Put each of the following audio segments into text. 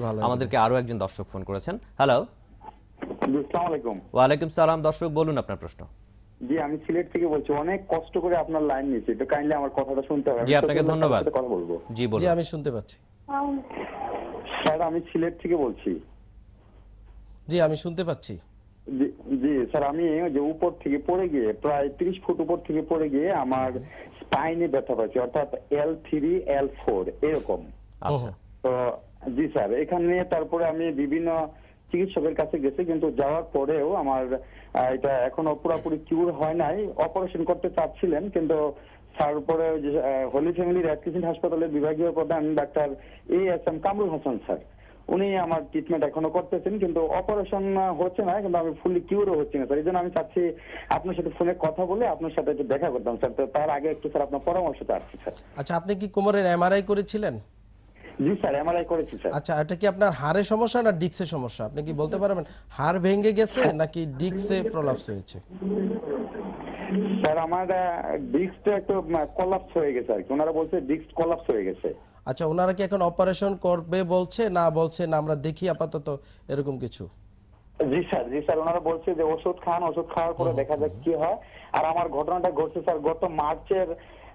ভালো হয়ে আমাদেরকে আরো একজন দর্শক ফোন করেছেন। হ্যালো, আসসালামু আলাইকুম। ওয়ালাইকুম সালাম। দর্শক বলুন আপনার প্রশ্ন। জি, আমি সিলেট থেকে বলছি। অনেক কষ্ট করে আপনার লাইন নিয়েছি, তো কাইন্ডলি আমার কথাটা শুনতে হবে। জি, আপনাকে ধন্যবাদ। কথা বলবো। জি জি, বলুন। আমি শুনতে পাচ্ছি। স্যার, আমি সিলেট থেকে বলছি। জি, আমি শুনতে পাচ্ছি। জি স্যার, আমি যে উপর থেকে পড়ে গিয়ে প্রায় 30 ফুট উপর থেকে পড়ে গিয়ে আমার স্পাইনে ব্যথা পাচ্ছি, অর্থাৎ L3 L4 এরকম। আচ্ছা, তো জি স্যার, এখানে তারপরে আমি বিভিন্ন চিকিৎসকের কাছে গেছি, কিন্তু যাওয়ার পরেও আমার এটা এখনো পুরোপুরি কিউর হয় নাই। অপারেশন করতে চাচ্ছিলেন, কিন্তু তারপরে হোলি ফ্যামিলি রেড ক্রিসেন্ট হাসপাতালের বিভাগীয় প্রধান ডাক্তার ASM কামরুল হাসান স্যার, উনি আমার ট্রিটমেন্ট এখনো করতেছেন, কিন্তু অপারেশন হচ্ছে না, কিন্তু আমি ফুললি কিউরও হচ্ছি না স্যার। এই জন্য আমি চাচ্ছি আপনার সাথে ফোনে কথা বলে আপনার সাথে একটু দেখা করতাম স্যার। তো তার আগে একটু স্যার আপনার পরামর্শ চাচ্ছি স্যার। আচ্ছা, আপনি কি কোমরের এমআরআই করেছিলেন? জি স্যার, এমআরআই করেছি স্যার। আচ্ছা, এটা কি আপনার হাড়ের সমস্যা না ডিস্কের সমস্যা? আপনি কি বলতে পারবেন হাড় ভেঙে গেছে নাকি ডিস্কে প্রলাপস হয়েছে? স্যার, আমার ডিস্কটা একটু কলাপস হয়ে গেছে আর কি। ওনারা বলছে ডিস্ক কলাপস হয়ে গেছে। আচ্ছা, ওনারা কি এখন অপারেশন করবে বলছে না বলছে না আমরা দেখি আপাতত এরকম কিছু? জি স্যার, জি স্যার, ওনারা বলছে যে ওষুধ খান, ওষুধ খাওয়ার পরে দেখা যাক কি হয়। আর আমার ঘটনাটা ঘটছে স্যার গত মার্চের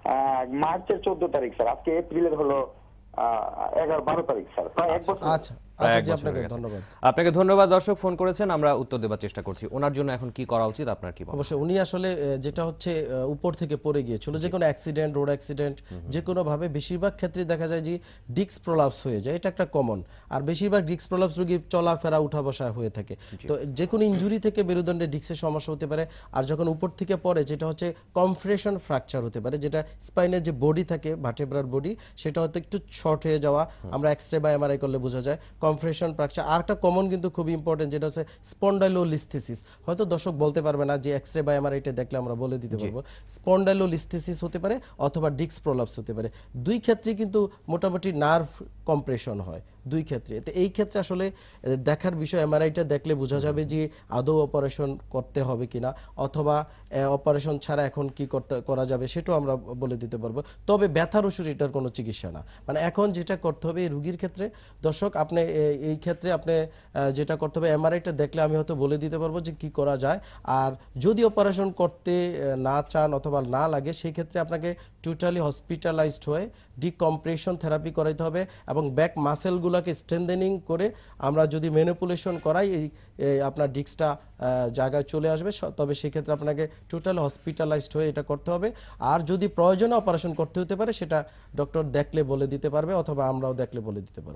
14 তারিখ স্যার। আজকে এপ্রিলের হলো 11-12 তারিখ স্যার, প্রায় এক বছর। আচ্ছা আচ্ছা, জি আপনাকে ধন্যবাদ। আপনাকে ধন্যবাদ। দর্শক ফোন করেছেন, আমরা উত্তর দেওয়ার চেষ্টা করছি। ওনার জন্য এখন কি করা উচিত আপনার কি? অবশ্যই উনি আসলে যেটা হচ্ছে উপর থেকে পড়ে গিয়েছিল, যে কোনো অ্যাক্সিডেন্ট, রোড অ্যাক্সিডেন্ট, যে কোনো ভাবে বেশিরভাগ ক্ষেত্রে দেখা যায় যে ডিস্ক প্রলাপস হয়ে যায়। এটা একটা কমন। আর বেশিরভাগ ডিস্ক প্রলাপস রোগী চলাফেরা উঠা বসা হয়ে থাকে। তো যে কোনো ইনজুরি থেকে মেরুদণ্ডে ডিস্কের সমস্যা হতে পারে। আর যখন উপর থেকে পড়ে যেটা হচ্ছে কমপ্রেশন ফ্র্যাকচার হতে পারে, যেটা স্পাইনের যে বডি থাকে ভার্টেব্রার বডি, সেটা হয়তো একটু শর্ট হয়ে যাওয়া আমরা এক্সরে বা এমআরআই করলে বোঝা যায়। কমপ্রেশন ফ্র্যাকচার আর একটা কমন কিন্তু খুবই ইম্পর্টেন্ট, যেটা হচ্ছে স্পন্ডাইলোলিস্থেসিস। হয়তো দর্শক বলতে পারবে না যে এক্সরে বা এমআরআইটা দেখলে আমরা বলে দিতে পারবো। স্পন্ডাইলোলিস্থেসিস হতে পারে অথবা ডিস্ক প্রলাপস হতে পারে। দুই ক্ষেত্রে কিন্তু মোটামুটি নার্ভ কম্প্রেশন হয়, দুই ক্ষেত্রে। তো এই ক্ষেত্রে আসলে দেখার বিষয়, এমআরআইটা দেখলে বোঝা যাবে যে আদৌ অপারেশন করতে হবে কিনা, অথবা অপারেশন ছাড়া এখন কি করা যাবে সেটাও আমরা বলে দিতে পারবো। তবে ব্যথার ওষুধ এটার কোনো চিকিৎসা না। মানে এখন যেটা করতে হবে এই রোগীর ক্ষেত্রে, দর্শক আপনি এই ক্ষেত্রে আপনি যেটা করতে হবে, এমআরআইটা দেখলে আমি হয়তো বলে দিতে পারবো যে কি করা যায়। আর যদি অপারেশন করতে না চান অথবা না লাগে, সেই ক্ষেত্রে আপনাকে টোটালি হসপিটালাইজড হয়ে ডিকম্প্রেশন থেরাপি করাইতে হবে এবং ব্যাক মাসেলগুলোকে স্ট্রেনথেনিং করে আমরা যদি ম্যানিপুলেশন করাই এই আপনার ডিস্কটা জায়গায় চলে আসবে। তবে সেক্ষেত্রে আপনাকে টোটালি হসপিটালাইজড হয়ে এটা করতে হবে। আর যদি প্রয়োজনে অপারেশন করতে হতে পারে, সেটা ডক্টর দেখলে বলে দিতে পারবে অথবা আমরাও দেখলে বলে দিতে পারবো।